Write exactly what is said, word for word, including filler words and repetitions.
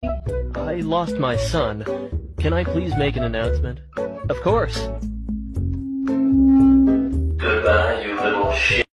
I lost my son. Can I please make an announcement? Of course. Goodbye, you little shit.